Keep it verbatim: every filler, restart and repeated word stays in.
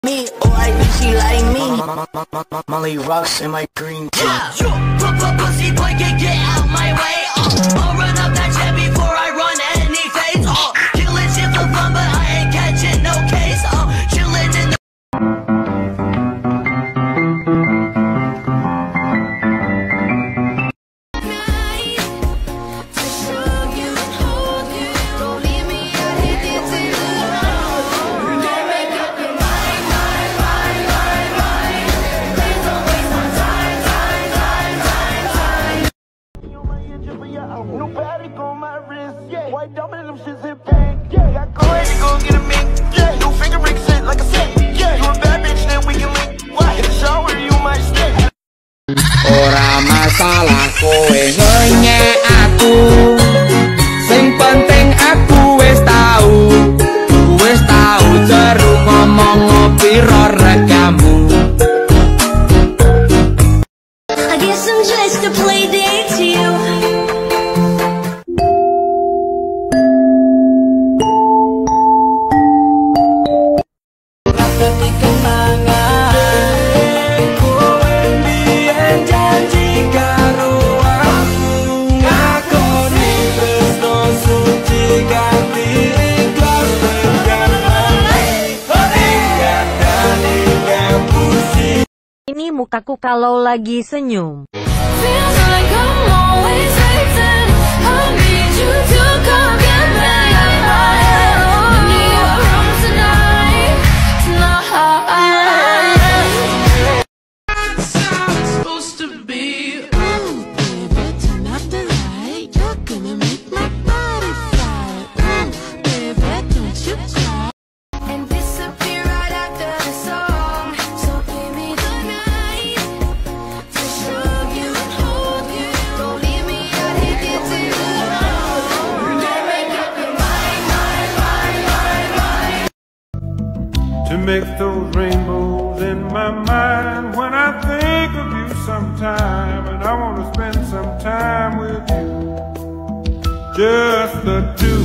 Me, oh I think she like me. Molly rocks in my green tea. Yeah, sure. Pussy boy can get out my way. Uh, I'll run up that jet before I run any face. Uh, killing shit for fun, but I ain't catching no case. Uh, chilling in the. White diamond, them shits hit bang. Yeah, go ahead and go get a mink. Yeah, new finger ring shit like a set. Yeah, you a bad bitch, then we can link. Why? In the shower, you might stay. Ora masalah kowe ngenyek aku, sing penting aku wis tau, wis tau jeru ngomong piro regamu. I guess I'm just a play date to you. Ini mukaku kalau lagi senyum. To make those rainbows in my mind when I think of you sometime, and I want to spend some time with you, just the two